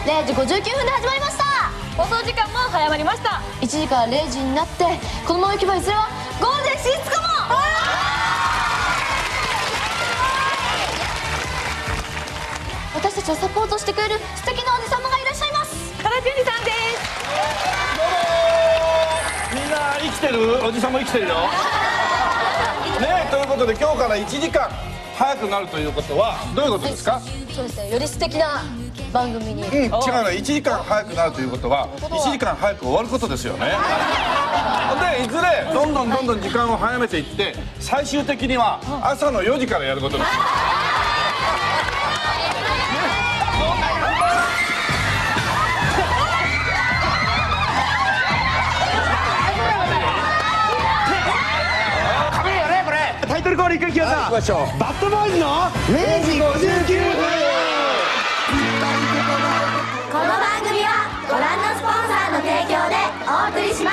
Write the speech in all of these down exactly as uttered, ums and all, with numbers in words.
れいじごじゅうきゅうふんで始まりました。 放送時間も早まりました。 いちじかられいじになって、このままいけばいずれはゴールデン進出かも。私たちをサポートしてくれる素敵なおじ様がいらっしゃいます。 原淳二さんです。 みんな生きてる？おじさんも生きてるよ。ねえ、ということで今日からいちじかん早くなるということはどういうことですか？ そうですね、より素敵な番組に。 うん、違うの。いちじかん早くなるということはいちじかん早く終わることですよね。でいずれどんどんどんどん時間を早めていって最終的には朝のよじからやることです。 タイトルコールいくよさん、バッドボーイズのれいじごじゅうきゅうふん。 この番組はご覧のスポンサーの提供でお送りします。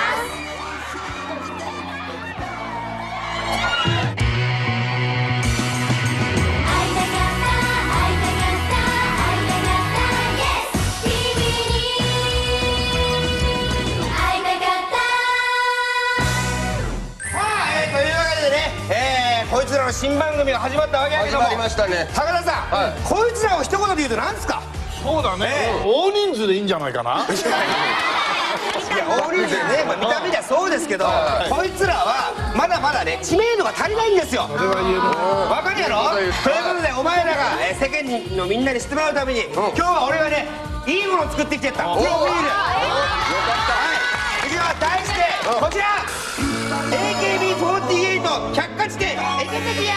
こいつらの新番組が始まったわけやけども、始まりましたね。高田さん、はい、こいつらを一言で言うと何ですか？ そうだね、大人数でいいんじゃないかな。いや大人数ね、まあ、見た目じゃそうですけど、こいつらはまだまだね知名度が足りないんですよ。それは言える。わかるやろ？ということでお前らがえ世間のみんなに知ってもらうために、今日は俺がねいいものを作ってきてやった。プロフィール。よかった。次は題してこちら。エーケービーフォーティーエイト 百科事典エケテキや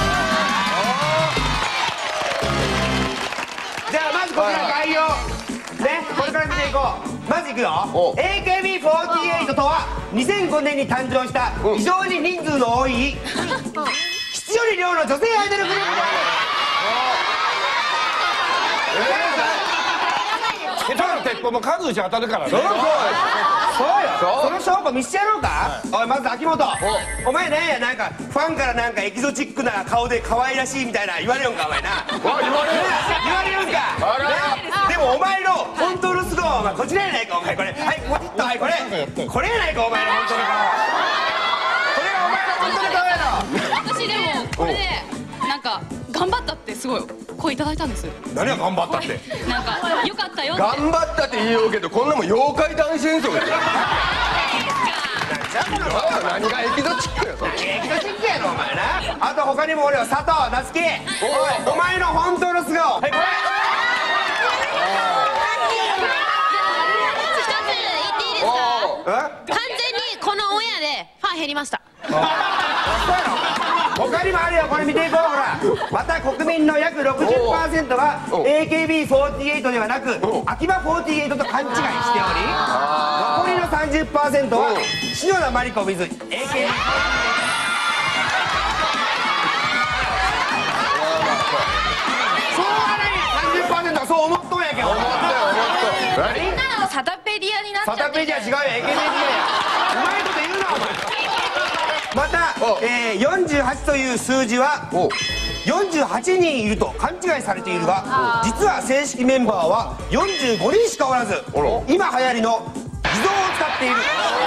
ー。じゃあまずこちら概要ね、これから見ていこう。まずいくよ。 エーケービーフォーティーエイト とはにせんごねんに誕生した非常に人数の多い質より量の女性アイドルグループである。 下手な鉄砲も数打ち当たるからね。 そうそうそうよ。その証拠見せてやろうか。おい、まず秋元、お前ねやなんかファンからなんかエキゾチックな顔で可愛らしいみたいな言われるんかお前な。言われる言われるんか。でもお前の本当の素顔はお前こちらやないか。お前これはいポチッと、はいこれこれやないかお前の本当の顔。これがお前の本当の顔やろ。 私でもこれでなんか頑張ったってすごい声いただいたんです。 何が頑張ったって。 なんか良かったよって。 頑張ったって言いようけど、こんなもん妖怪男子演奏ですよ。何がエキゾチックやそれ。 エキゾチックやろお前な。あと他にも俺は佐藤夏樹。おい、お前の本当の素顔。はいこれ。 一つ言っていいですか？完全にこのオンエアでファン減りました。 他にもあるよ。これ見ていこう。ほら、また国民の約 ろくじゅっパーセント が エーケービーフォーティーエイト ではなく秋葉フォーティーエイトと勘違いしており、残りの さんじゅっパーセント は篠田麻里子 with エーケービー。 そうはない。 さんじゅっパーセント がそう思っとんやけど。 みんなのサタペディアになっちゃって。 サタペディア違うよ。 エーケービー ディアや。うまいこと言うなお前。また、えー、よんじゅうはちという数字はよんじゅうはちにんいると勘違いされているが、実は正式メンバーはよんじゅうごにんしかおらず、今流行りの偽造を使っている。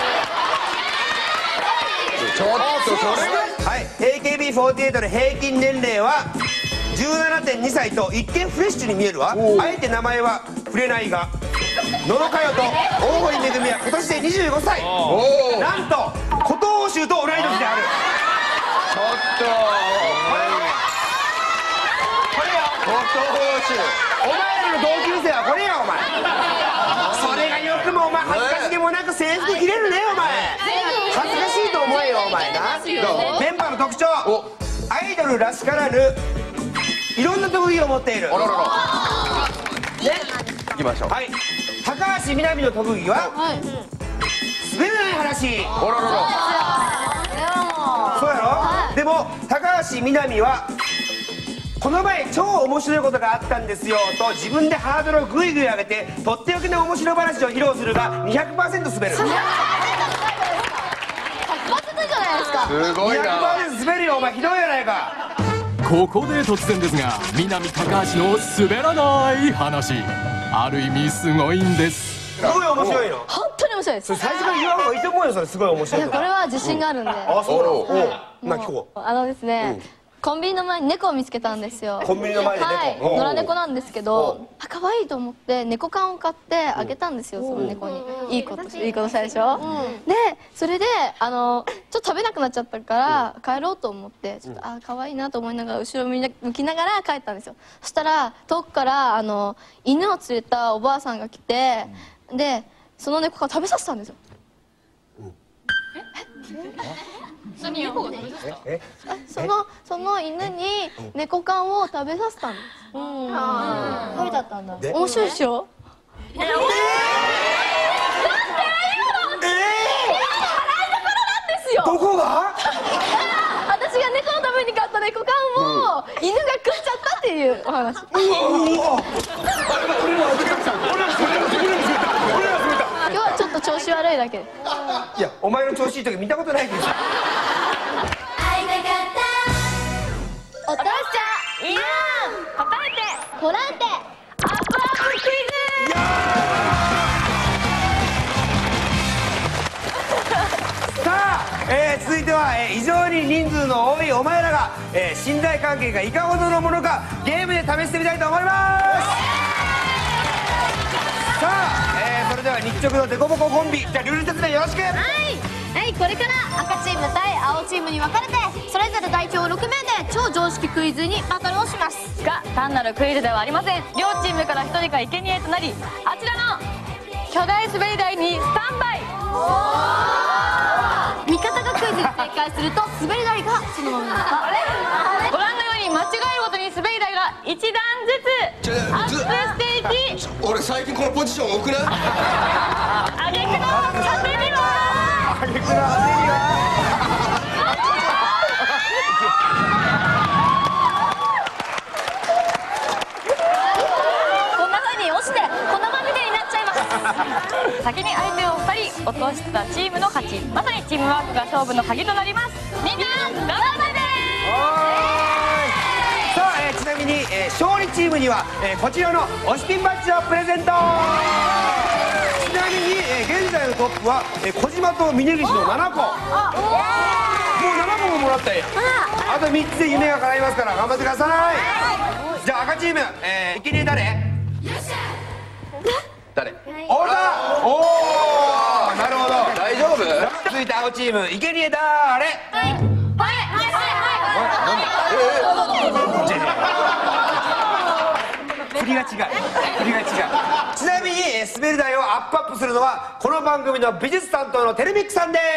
ちょっとそれがはい、エーケービーフォーティーエイト の平均年齢は じゅうななてんにさいと一見フレッシュに見えるわ。あえて名前は触れないが、野呂佳代と大堀めぐみは今年でにじゅうごさい。なんと古藤衆と同い年である。 ちょっとこれよ。お前らの同級生はこれやお前。それがよくもお前恥ずかしげもなく制服着れるねお前。恥ずかしいと思えよお前な。メンバーの特徴、アイドルらしからぬいろんな特技を持っている。 あらららね、 行きましょう。 はい、高橋みなみの特技は滑らない話。 あらららそうやろ。でも高橋みなみはこの前超面白いことがあったんですよと自分でハードルをグイグイ上げてとっておきの面白話を披露するが にひゃくパーセント 滑る。 ひゃくパーセントじゃないですか。 すごいな。 にひゃくパーセント 滑るよお前。ひどいやないか。 ここで突然ですが、南高橋の滑らない話、ある意味すごいんです。 すごい面白いの。 本当に面白いです。 最初から言わん方がいいと思うよ。それすごい面白い。 いや、これは自信があるんで。 あ、そうなの。な、聞こう。 あのですね、コンビニの前に猫を見つけたんですよ。 コンビニの前で猫。 はい、野良猫なんですけど、あ、可愛いと思って猫缶を買ってあげたんですよ、その猫に。いいこといいことしたでしょ。で、それであのちょっと食べなくなっちゃったから帰ろうと思って、ちょっとあ、可愛いなと思いながら後ろ向きながら帰ったんですよ。そしたら遠くからあの犬を連れたおばあさんが来て、でその猫缶食べさせたんですよ。 何猫が食べさせた？ え？ そのその犬に猫缶を食べさせたんです。うん。食べちゃったんだ。面白いでしょ？ええ。なんで？今の。ええ。ですよ。 どこが？ 私が猫のために買った猫缶を犬が食っちゃったっていうお話。今日はちょっと調子悪いだけ。 いや、お前の調子いい時見たことないけど。 お父さん、いやー、答えて、ボランテ、アップアップクイズ。 さあ、えー、続いては、えー、異常に人数の多いお前らが、えー、信頼関係がいかほどのものかゲームで試してみたいと思います。さあ、えー、それでは日直のデコボココンビ、じゃあルール説明よろしく。はい、 はい、これから赤チーム対青チームに分かれてそれぞれ代表ろくめいで超常識クイズにバトルをしますが、単なるクイズではありません。両チームからひとりが生贄となり、あちらの巨大滑り台にスタンバイ。 味方がクイズに正解すると滑り台がそのままになる。 ご覧のように間違えるごとに滑り台がいちだんずつアップしていき、 俺最近このポジション多くない？ 挙句の果てには挙句の果てにはこんな風に押して粉まみれになっちゃいます。先に相手をふたり落としたチームの勝ち。まさにチームワークが勝負の鍵となります。みんな頑張ってねー。さあ、えー、ちなみに、えー、勝利チームには、えー、こちらの推しピンバッジをプレゼント。ちなみに、えー、現在のトップは、えー、小島と峯岸のななこ。もうななこももらったんや。あとみっつで夢が叶いますから頑張ってください。じゃあ赤チーム、えー、生贄誰？ 誰？ おだ。おお、なるほど。 大丈夫？ 続いて青チーム生贄誰？ はいはいはい振りが違う。振りが違う。ちなみに、えー、滑り台をアップアップするのはこの番組の美術担当のテレミックさんでー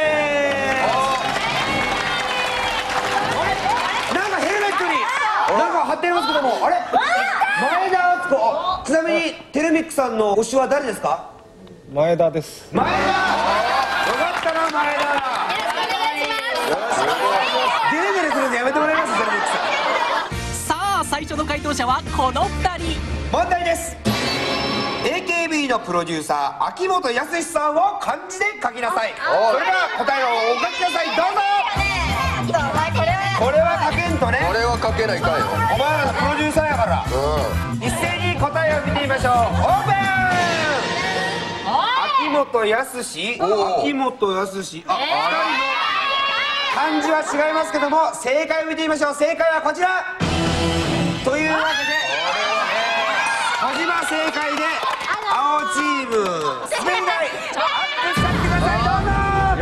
す。なんかヘルメットになんか貼ってありますけども、あれ前田敦子。ちなみにテレミックさんの推しは誰ですか？ 前田です。 前田。よかったな、前田。デレデレするのやめてもらいます、テレミックさん。 さあ、最初の回答者はこのふたり。 問題です。 エーケービー のプロデューサー秋元康さんを漢字で書きなさい。それでは答えをお書きなさい。どうぞ。これは書けんとね。 これは書けないかよ。 お前らのプロデューサーやから、うん、一斉に答えを見てみましょう。オープン。秋元康、秋元康、あ、ふたりの漢字は違いますけども正解を見てみましょう。正解はこちらというわけで、小島正解で青チーム滑り台アップしてください。どうぞ。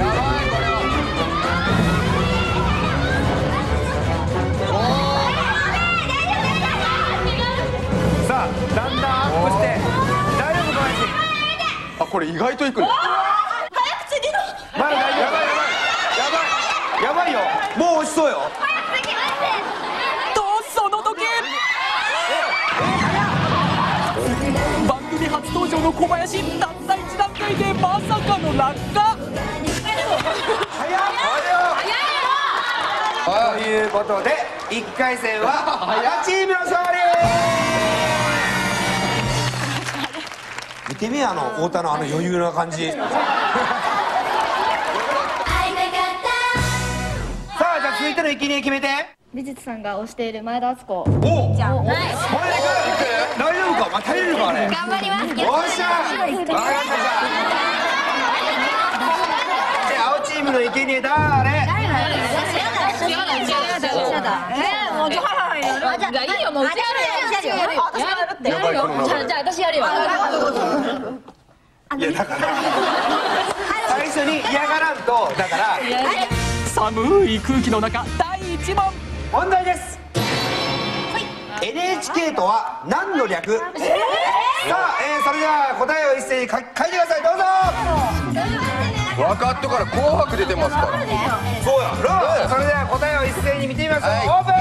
さあ、だんだんアップして大丈夫か？ あ、これ意外といくね。 まだ大丈夫。やばいやばいやばいやばいよ。もう落ちそうよ。 とその時番組初登場の小林、たったいちだんかいでまさかの落下。 ということでいっかい戦は赤チームの勝利。見てみ、あの太田のあの余裕な感じ。さあ、じゃあ続いての生贄決めて。 美術さんが推している前田敦子。 おおじゃあはい大丈夫かまあ足りるかあれ頑張ります。 おっしゃわかりましたで青チームの生贄誰もうじゃあいいよもううちやるよ。私やるって。やるよ。じゃあじゃあ私やるよ。 いやだから最初に嫌がらんとだから寒い空気の中だいいち問。 問題です エヌエイチケー とは何の略さあ、えー、それでは答えを一斉に書いてくださいどうぞ分かっとから紅白出てますからそうやろそれでは答えを一斉に見てみましょう、はい、オープン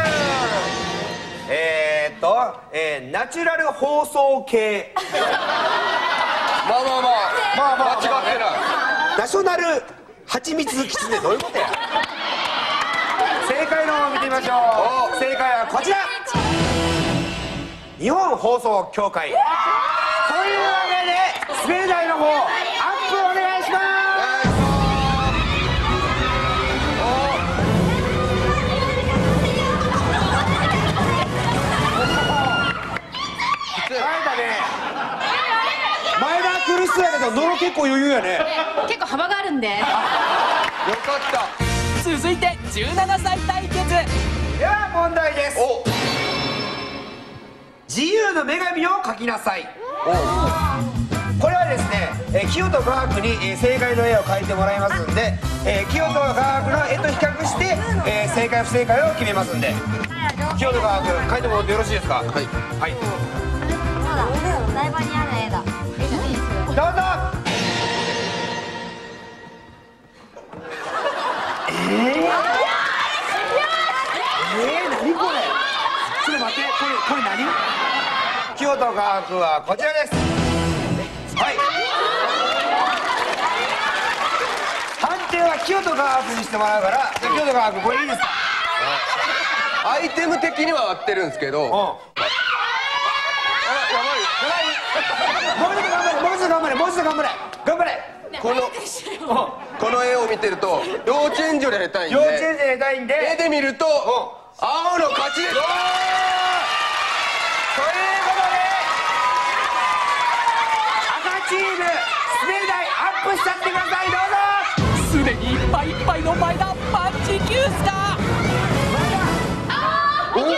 えーっと、えー、ナチュラル放送系まあまあまあまあまあ間違ってないナショナル蜂蜜キツネどういうことや正解の方を見てみましょう正解はこちら日本放送協会というわけで滑り台の方アップお願いします前田ね前田苦しそうやけど野呂結構余裕やね結構幅があるんで。 よかった続いてじゅうななさい対決。 では問題です自由の女神を描きなさいこれはですね、えー、清と画伯に、えー、正解の絵を描いてもらいますんで、えー、清と画伯の絵と比較して、えー、正解不正解を決めますんで清と画伯描いてもらってよろしいですかはいはいそうだ台場にある絵だどうぞえー、えー、何これちょっと待ってこれこれ何清と画伯はこちらですはい判定は清と画伯にしてもらうから清と画伯これいいですかアイテム的には合ってるんですけどあもうちょっと頑張れもうちょっと頑張れもうちょっと頑張れ頑張れこのこの絵を見てると幼稚園児より下手いんで幼稚園児で下手いんで絵で見ると青の勝ちです。ということで赤チーム滑り台アップしちゃってくださいどうぞすでにいっぱいいっぱいの前田パンチキュースかおいけるいける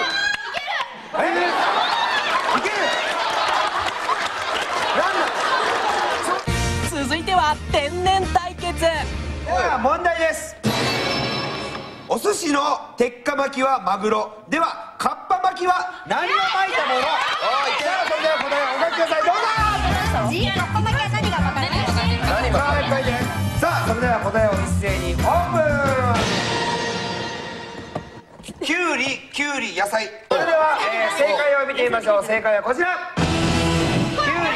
いけるなんだ続いては天然対決。 では問題ですお寿司の鉄火巻きはマグロではカッパ巻きは何を巻いたものさあそれでは答えをお書きくださいどうぞ自由カッパ巻きは何が分かる何がさあいっぱいでさあそれでは答えを一斉にオープンきゅうりきゅうり野菜それでは、えー、正解を見てみましょう正解はこちらきゅうり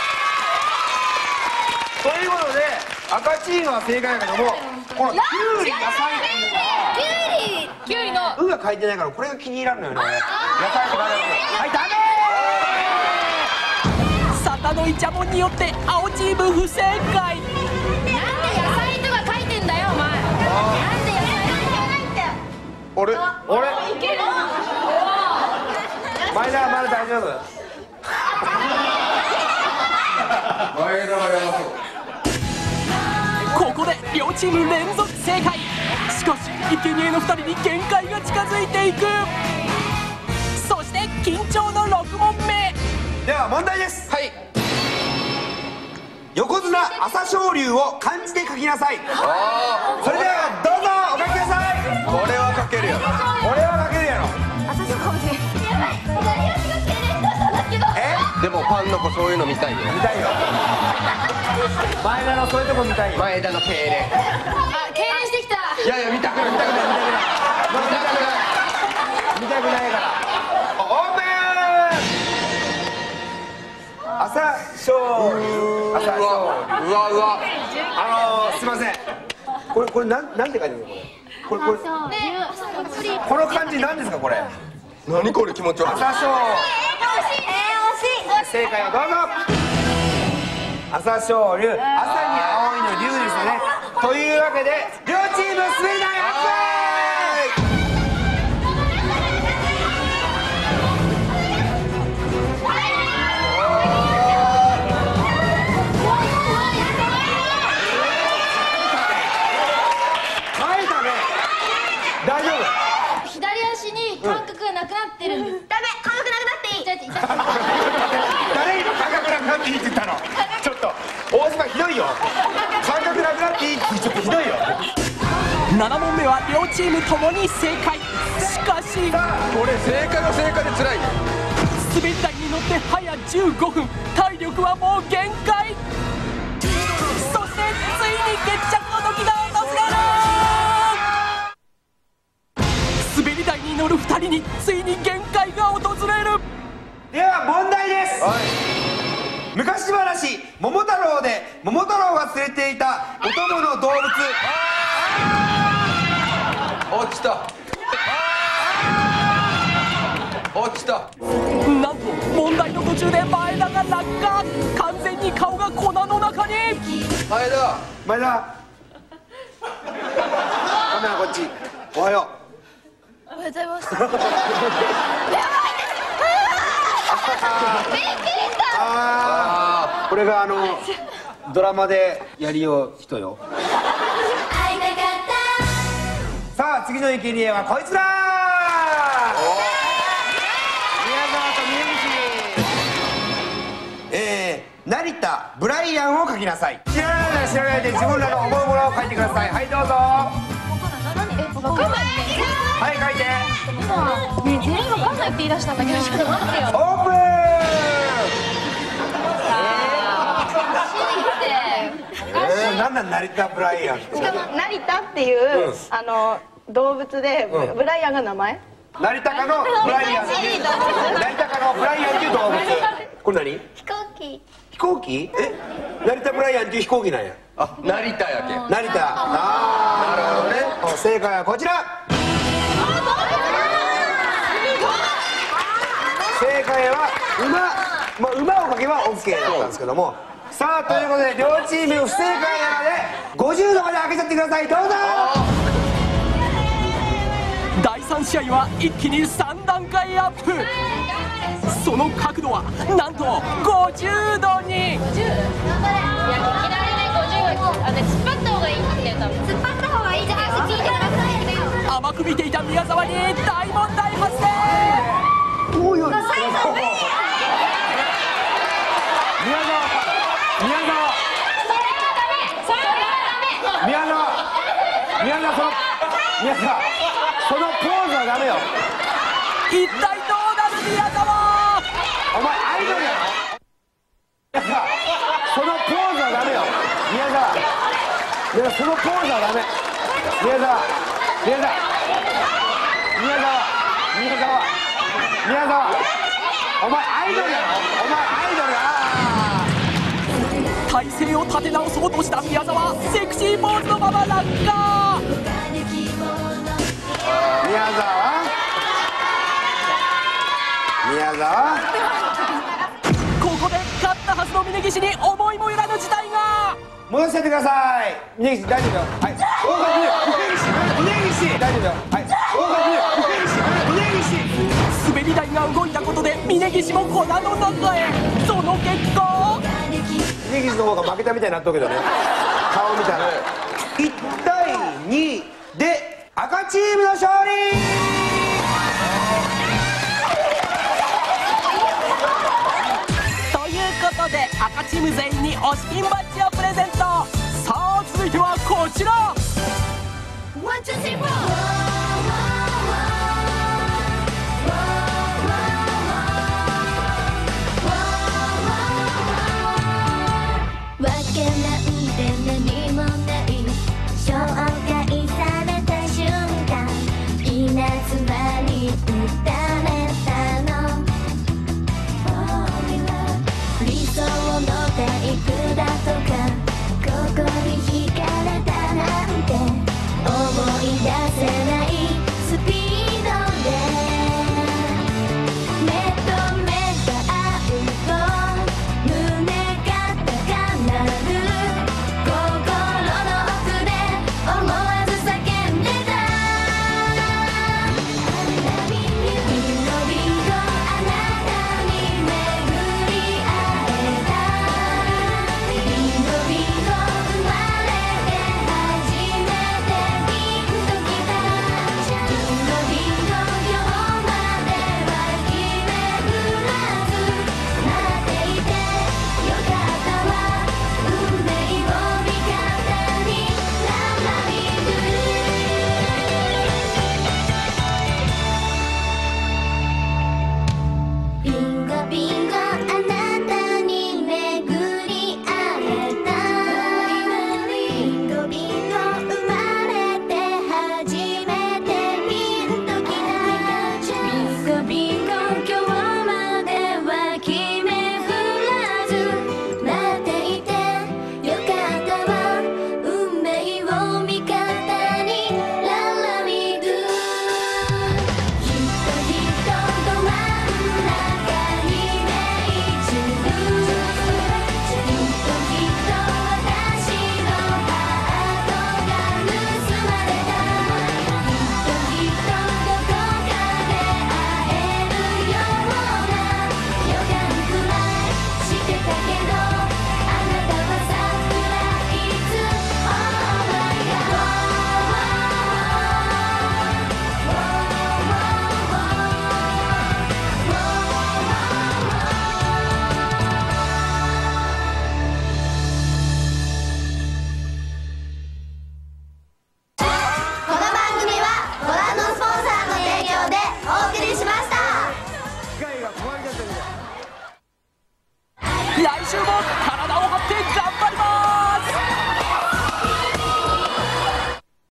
ということで赤チームは正解だけどもこのきゅうり野菜っていうのはキュウリの。 「う」が書いてないからこれが気に入らんのよね野菜って書いてあるはいダメサタのイチャモンによって青チーム不正解。 なんで野菜とか書いてんだよお前。 なんで野菜ないんだよ俺俺いける。 前田はまだ大丈夫前田がやばそうここで両チーム連続正解。しかし生贄のふたりに限界が近づいていく。そして緊張のろく問目。 では問題ですはい横綱朝青龍を漢字で書きなさいあそれではどうぞお書きくださいあこれは書けるやろこれは書けるやろえでもパンの子そういうの見たいよ見たいよ前田のそういうとこ見たいよ前田の敬礼あ、敬礼してきた。 いやいや見たくない見たくない見たくないからオープン朝青龍朝青龍うわうわうわあのー、すいませんこれこれなんなんて書いてるのこれこれこれこの漢字なんですかこれ何これ気持ち悪い朝青正解をどうぞ朝青龍朝に青いの龍ですよねというわけで両チーム滑り台アップるんです。ダメ、感覚なくなっていい。 誰今感覚なくなっていいって言ったの。ちょっと大島ひどいよ。感覚なくなっていいってちょっとひどいよ。 なな問目は両チームともに正解。しかしこれ正解は正解で辛いね。 滑り台に乗って早じゅうごふん、体力はもう限界。そしてついに決着の時が訪れる。滑り台に乗るふたりについに限界が訪れる。 では問題です、はい、昔話桃太郎で桃太郎が連れていたお供の動物。 落ちた落ちた。 なんと問題の途中で前田が落下。完全に顔が粉の中に。 前田前田カメラこっち。おはよおはようございます。 ああこれがあのドラマでやりよう人よ。さあ次の生贄はこいつだ。宮沢と峯岸。えー、成田ブライアンを書きなさい。知らないなら知らないで自分らの思うものを書いてください。はいどうぞ。 わかんない。 はい書いて。 ね、全員わかんないって言い出したんだけど、ちょっと待ってよ。 オープン。えー、なんなん成田ブライアン。 しかも成田っていう、うん、あの動物で、うん、ブライアンが名前。 成田かのブライアンっていう成田かのブライアンっていう動物。これ何？ 飛行機。 飛行機？え？成田ブライアンっていう飛行機なんや。 あ、成田やけ。 成田。ああ、なるほどね。正解はこちら。正解は馬。まあ馬を書けば オーケー だったんですけども。さあということで両チーム不正解なのでごじゅうどまで開けちゃってください。どうぞ。 だいさん試合は一気にさんだんかいアップ。その角度はなんとごじゅうどに。 いやいきなりねごじゅうはあれ突っ張った方がいいんだよ多分。突っ張った方がいいじゃないですか。聞いてください。 甘く見ていた宮沢に大問題発生。 おいおい。 最後無理や。 宮沢宮沢宮沢宮沢その宮沢そのポーズはダメよ。 一体どうなる宮沢。 お前アイドルやろ。宮沢そのポーズはダメよ。宮沢宮沢そのポーズはダメ。宮沢宮沢宮沢宮沢宮沢お前アイドルやろ。お前アイドルや。 体勢を立て直そうとした宮沢、セクシーポーズのまま落下。 宮沢宮沢ここで勝ったはずの峯岸に思いもよらぬ事態が。 戻してってください。峯岸大丈夫よ。はい大垣峯岸大丈夫よ。はい大垣峯岸滑り台が動いたことで峯岸も粉の中へ。その結果峯岸の方が負けたみたいになっとるけどね顔見たらいちたいにで赤チームの勝利。 ということで赤チーム全員に推しピンバッジをプレゼント。さあ続いてはこちら。 ワンツースリーフォー